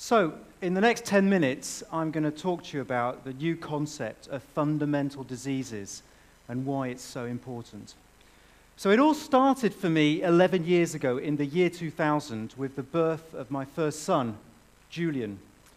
So, in the next 10 minutes, I'm going to talk to you about the new concept of fundamental diseases and why it's so important. So it all started for me 11 years ago in the year 2000 with the birth of my first son, Julian.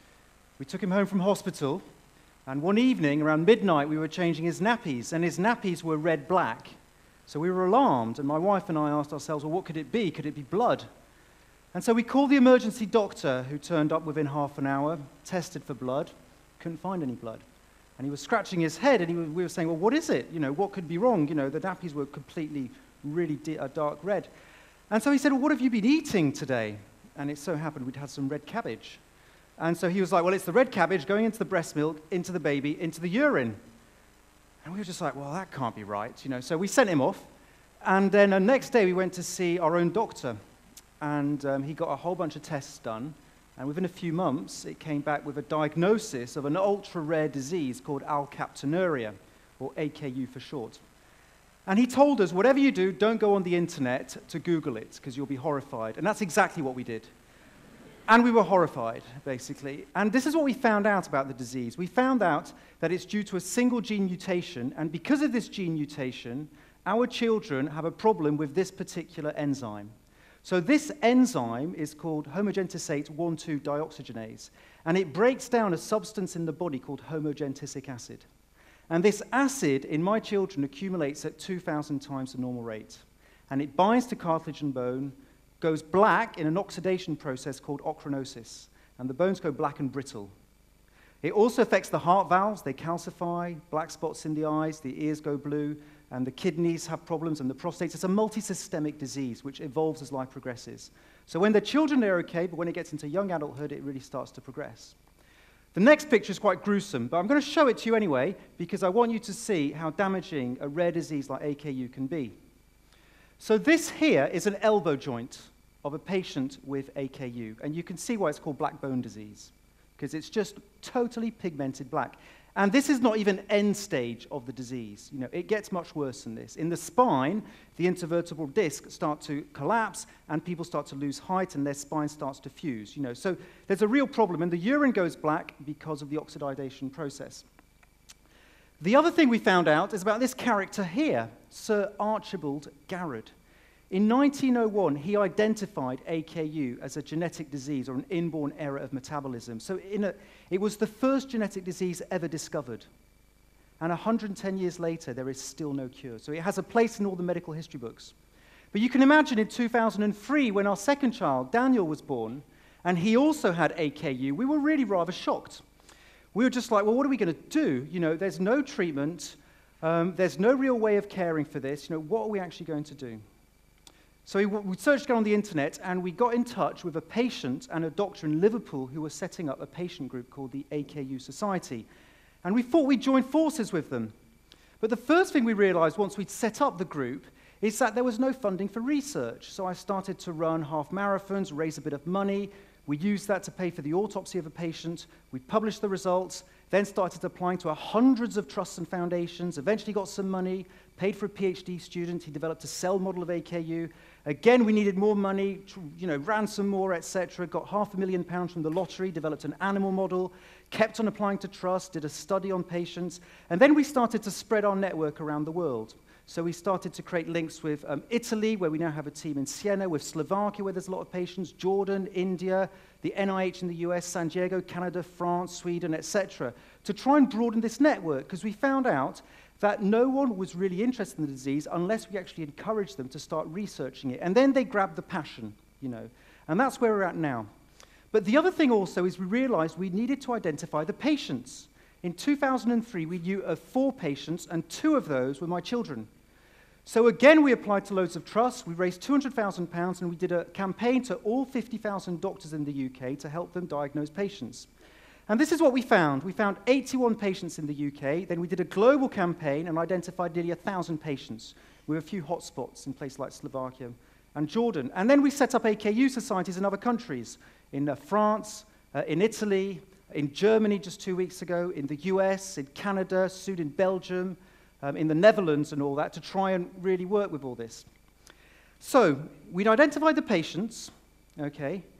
We took him home from hospital, and one evening around midnight we were changing his nappies, and his nappies were red-black. So we were alarmed, and my wife and I asked ourselves, well, what could it be? Could it be blood? And so we called the emergency doctor, who turned up within half an hour, tested for blood, couldn't find any blood. And he was scratching his head, and we were saying, well, what is it? You know, what could be wrong? You know, the nappies were completely, really dark red. And so he said, well, what have you been eating today? And it so happened we'd had some red cabbage. And so he was like, well, it's the red cabbage going into the breast milk, into the baby, into the urine. And we were just like, well, that can't be right, you know. So we sent him off, and then the next day we went to see our own doctor. And he got a whole bunch of tests done, and within a few months, it came back with a diagnosis of an ultra-rare disease called Alkaptonuria, or AKU for short. And he told us, whatever you do, don't go on the internet to Google it, because you'll be horrified. And that's exactly what we did. And we were horrified, basically. And this is what we found out about the disease. We found out that it's due to a single gene mutation, and because of this gene mutation, our children have a problem with this particular enzyme. So this enzyme is called homogentisate 1,2-dioxygenase, and it breaks down a substance in the body called homogentisic acid. And this acid in my children accumulates at 2,000 times the normal rate. And it binds to cartilage and bone, goes black in an oxidation process called ochronosis, and the bones go black and brittle. It also affects the heart valves. They calcify, black spots in the eyes, the ears go blue, and the kidneys have problems, and the prostate. It's a multisystemic disease which evolves as life progresses. So when they're children, they're okay, but when it gets into young adulthood, it really starts to progress. The next picture is quite gruesome, but I'm going to show it to you anyway, because I want you to see how damaging a rare disease like AKU can be. So this here is an elbow joint of a patient with AKU, and you can see why it's called black bone disease, because it's just totally pigmented black. And this is not even end stage of the disease. You know, it gets much worse than this. In the spine, the intervertebral discs start to collapse, and people start to lose height, and their spine starts to fuse. You know, so there's a real problem, and the urine goes black because of the oxidation process. The other thing we found out is about this character here, Sir Archibald Garrod. In 1901, he identified AKU as a genetic disease or an inborn error of metabolism. So it was the first genetic disease ever discovered. And 110 years later, there is still no cure. So it has a place in all the medical history books. But you can imagine in 2003, when our second child, Daniel, was born, and he also had AKU, we were really rather shocked. We were just like, well, what are we going to do? You know, there's no treatment. There's no real way of caring for this. You know, what are we actually going to do? So we searched on the internet, and we got in touch with a patient and a doctor in Liverpool who were setting up a patient group called the AKU Society. And we thought we'd join forces with them. But the first thing we realized once we'd set up the group is that there was no funding for research. So I started to run half marathons, raise a bit of money. We used that to pay for the autopsy of a patient. We published the results, then started applying to hundreds of trusts and foundations, eventually got some money, paid for a PhD student. He developed a cell model of AKU. Again, we needed more money, you know, ran some more, etc. Got £500,000 from the lottery, developed an animal model, kept on applying to trusts, did a study on patients, and then we started to spread our network around the world. So we started to create links with Italy, where we now have a team in Siena, with Slovakia, where there's a lot of patients, Jordan, India, the NIH in the US, San Diego, Canada, France, Sweden, etc., to try and broaden this network, because we found out that no one was really interested in the disease unless we actually encouraged them to start researching it. And then they grabbed the passion, you know. And that's where we're at now. But the other thing also is we realized we needed to identify the patients. In 2003, we knew of 4 patients, and 2 of those were my children. So again, we applied to loads of trusts. We raised £200,000, and we did a campaign to all 50,000 doctors in the UK to help them diagnose patients. And this is what we found. We found 81 patients in the UK. Then we did a global campaign and identified nearly 1,000 patients with a few hotspots in places like Slovakia and Jordan. And then we set up AKU societies in other countries, in France, in Italy, in Germany just 2 weeks ago, in the US, in Canada, soon in Belgium, in the Netherlands and all that, to try and really work with all this. So we'd identified the patients, okay.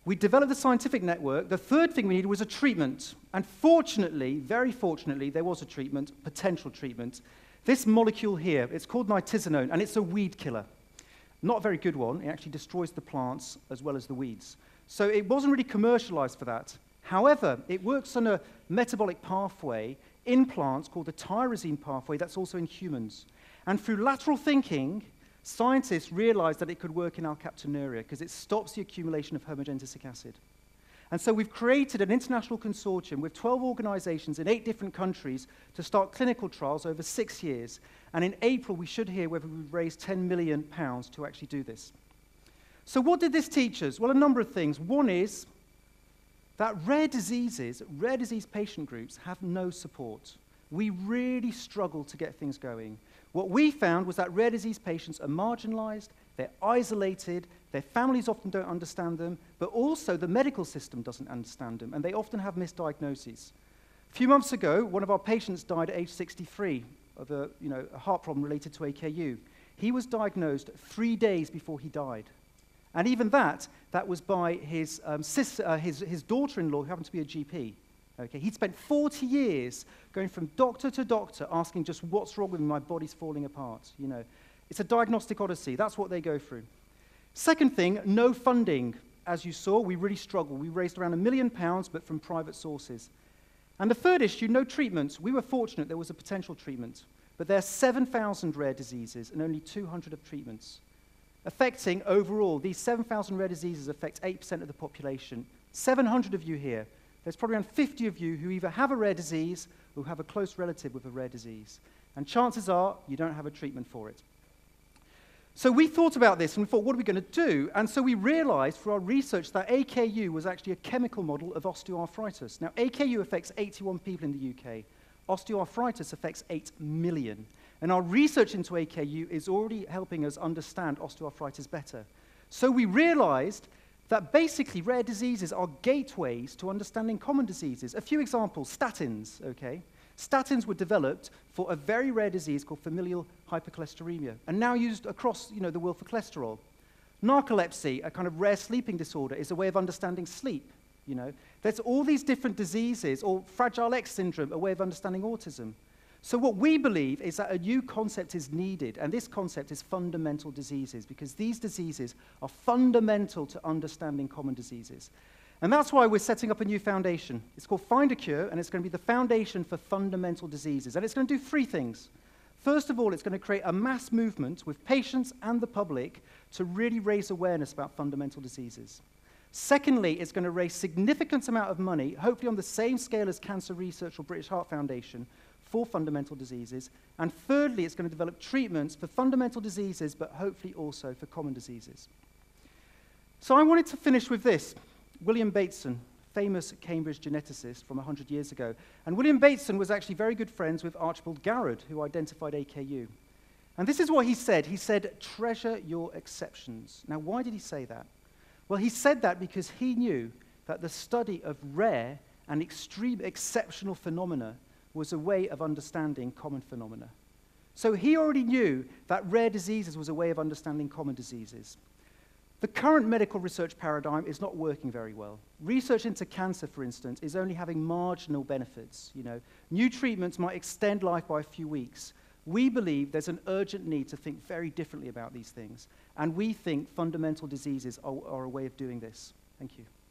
We developed the scientific network. The third thing we needed was a treatment. And fortunately, very fortunately, there was a treatment, potential treatment. This molecule here, it's called nitisinone, and it's a weed killer. Not a very good one. It actually destroys the plants as well as the weeds. So it wasn't really commercialized for that. However, it works on a metabolic pathway in plants called the tyrosine pathway that's also in humans. And through lateral thinking, scientists realized that it could work in Alkaptonuria because it stops the accumulation of homogenesic acid. And so we've created an international consortium with 12 organizations in 8 different countries to start clinical trials over 6 years. And in April, we should hear whether we've raised £10 million to actually do this. So what did this teach us? Well, a number of things. One is that rare disease patient groups have no support. We really struggle to get things going. What we found was that rare disease patients are marginalized, they're isolated, their families often don't understand them, but also the medical system doesn't understand them, and they often have misdiagnoses. A few months ago, one of our patients died at age 63 of a heart problem related to AKU. He was diagnosed 3 days before he died. And even that was by his daughter-in-law, who happened to be a GP. Okay, he'd spent 40 years going from doctor to doctor asking just what's wrong with me, my body's falling apart. It's a diagnostic odyssey. That's what they go through. Second thing, no funding. As you saw, we really struggled. We raised around £1 million, but from private sources. And the third issue, no treatments. We were fortunate there was a potential treatment, but there are 7,000 rare diseases and only 200 of treatments. Affecting, overall, these 7,000 rare diseases affect 8% of the population. 700 of you here. There's probably around 50 of you who either have a rare disease or who have a close relative with a rare disease. And chances are you don't have a treatment for it. So we thought about this and we thought, what are we going to do? And so we realized through our research that AKU was actually a chemical model of osteoarthritis. Now, AKU affects 81 people in the UK. Osteoarthritis affects 8 million. And our research into AKU is already helping us understand osteoarthritis better. So we realized that basically rare diseases are gateways to understanding common diseases. A few examples, statins, okay? Statins were developed for a very rare disease called familial hypercholesteremia, and now used across the world for cholesterol. Narcolepsy, a kind of rare sleeping disorder, is a way of understanding sleep. There's all these different diseases, or Fragile X syndrome, a way of understanding autism. So what we believe is that a new concept is needed, and this concept is fundamental diseases, because these diseases are fundamental to understanding common diseases. And that's why we're setting up a new foundation. It's called Find a Cure, and it's going to be the foundation for fundamental diseases. And it's going to do 3 things. First of all, it's going to create a mass movement with patients and the public to really raise awareness about fundamental diseases. Secondly, it's going to raise significant amount of money, hopefully on the same scale as Cancer Research or British Heart Foundation, for fundamental diseases. And thirdly, it's going to develop treatments for fundamental diseases, but hopefully also for common diseases. So I wanted to finish with this. William Bateson, famous Cambridge geneticist from 100 years ago. And William Bateson was actually very good friends with Archibald Garrod, who identified AKU. And this is what he said. He said, treasure your exceptions. Now, why did he say that? Well, he said that because he knew that the study of rare and extreme exceptional phenomena was a way of understanding common phenomena. So he already knew that rare diseases was a way of understanding common diseases. The current medical research paradigm is not working very well. Research into cancer, for instance, is only having marginal benefits. New treatments might extend life by a few weeks. We believe there's an urgent need to think very differently about these things, and we think fundamental diseases are a way of doing this. Thank you.